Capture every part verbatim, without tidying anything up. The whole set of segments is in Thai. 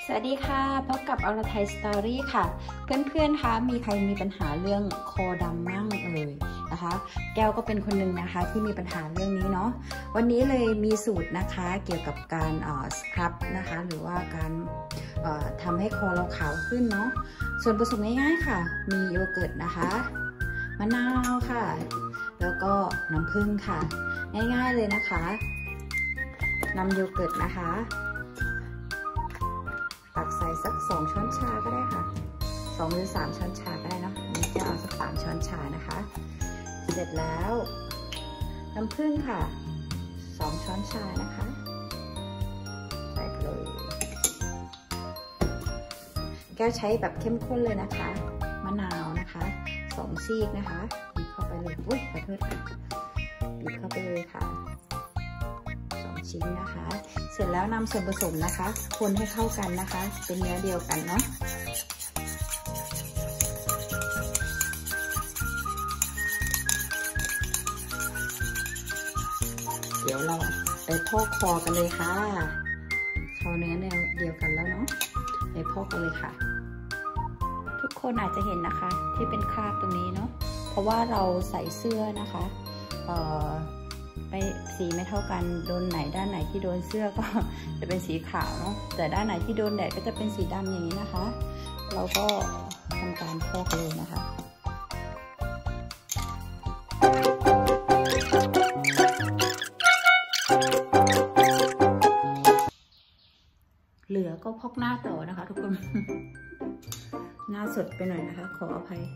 สวัสดีค่ะพบกับอรไทยสตอรี่ค่ะเพื่อนๆคะมีใครมีปัญหาเรื่องคอดำมั่งเอ่ยนะคะแก้วก็เป็นคนหนึ่งนะคะที่มีปัญหาเรื่องนี้เนาะวันนี้เลยมีสูตรนะคะเกี่ยวกับการสครับนะคะหรือว่าการทำให้คอเราขาวขึ้นเนาะส่วนผสมง่ายๆค่ะมีโยเกิร์ตนะคะมะนาวค่ะแล้วก็น้ำผึ้งค่ะง่ายๆเลยนะคะนำโยเกิร์ตนะคะตักใส่สักสองช้อนชาก็ได้ค่ะสองหรือสามช้อนชาก็ได้เนาะอันนี้จะเอาสักสามช้อนชานะคะเสร็จแล้วน้ำผึ้งค่ะสองช้อนชานะคะใส่เลยแก้วใช้แบบเข้มข้นเลยนะคะมะนาวนะคะสองซีกนะคะบีบเข้าไปเลยอุ้ยขอโทษค่ะบีบเข้าไปเลยค่ะชิ้นนะคะเสร็จแล้วนำส่วนผสมนะคะคนให้เข้ากันนะคะเป็นเนื้อเดียวกันเนาะเดี๋ยวเราไปพอกคอกันเลยค่ะคอเนื้อแนวเดียวกันแล้วเนาะไปพอกกันเลยค่ะทุกคนอาจจะเห็นนะคะที่เป็นคราบตรงนี้เนาะเพราะว่าเราใส่เสื้อนะคะเอ่อไปสีไม่เท่ากันโดนไหนด้านไหนที่โดนเสื้อก็จะเป็นสีขาวเนาะแต่ด้านไหนที่โดนแดดก็จะเป็นสีดำอย่างนี้นะคะเราก็ทำการพอกเลยนะคะเหลือก็พอกหน้าต่อนะคะทุกคนหน้าสดไปหน่อยนะคะขออภัย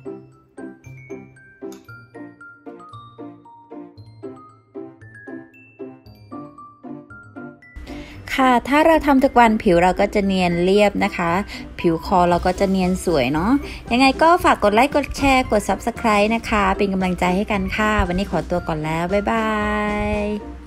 ค่ะถ้าเราทำทุกวันผิวเราก็จะเนียนเรียบนะคะผิวคอเราก็จะเนียนสวยเนาะยังไงก็ฝากกดไลค์กดแชร์กด ซับสไครบ์ นะคะเป็นกำลังใจให้กันค่ะวันนี้ขอตัวก่อนแล้วบ๊ายบาย